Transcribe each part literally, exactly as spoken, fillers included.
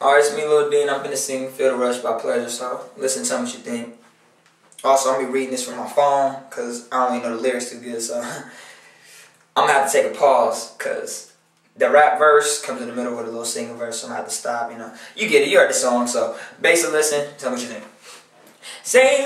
Alright, it's me, Lil D, and I'm gonna sing Feel the Rush by Pleasure, so listen, tell me what you think. Also, I'm gonna be reading this from my phone, because I don't even know the lyrics too good, so I'm gonna have to take a pause, because the rap verse comes in the middle with a little single verse, so I'm gonna have to stop, you know. You get it, you heard the song, so basically listen, tell me what you think. Say,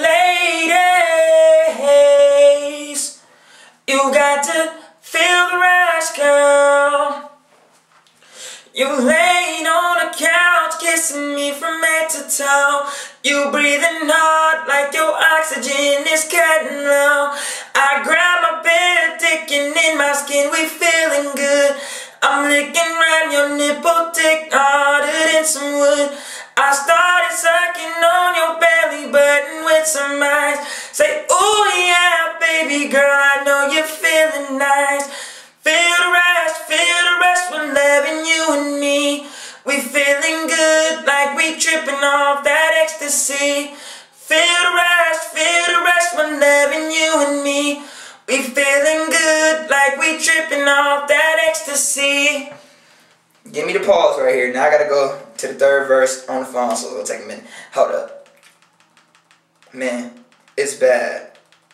ladies, you got to feel the rush, girl. You laid on the couch, kissing me from head to toe. You breathing hard like your oxygen is cutting low. I grab my bed, ticking in my skin, we feeling good. I'm licking around your nipple, tick harder than some wood. I started sucking on your belly button with some ice. Say, ooh yeah, baby girl, I know you're feeling nice. Feel the rush, feel the rush, we're loving you and me. We feeling good like we tripping off that ecstasy. Feel the rush, feel the rush, we're loving you and me. We feeling good like we tripping off that ecstasy. Give me the pause right here. Now I gotta go to the third verse on the phone, so it'll take a minute. Hold up. Man, it's bad.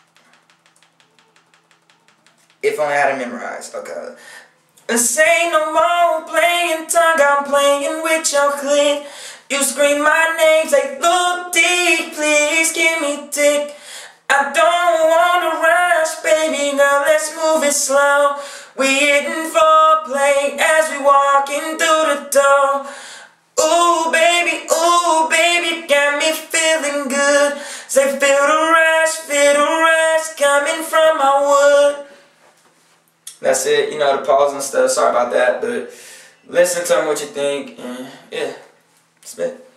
If only I had it memorized. Okay. This ain't no more playing tongue, I'm playing with your clit. You scream my name, say, Lil D, please give me dick. I don't wanna rush, baby girl, let's move it slow. We hitting foreplay as we walking through the door. Ooh, baby, ooh, baby, got me feeling good. Say, feel the rush, feel the rush coming from my wood. That's it, you know, the pause and stuff, sorry about that, but listen, tell me what you think, and yeah, spit.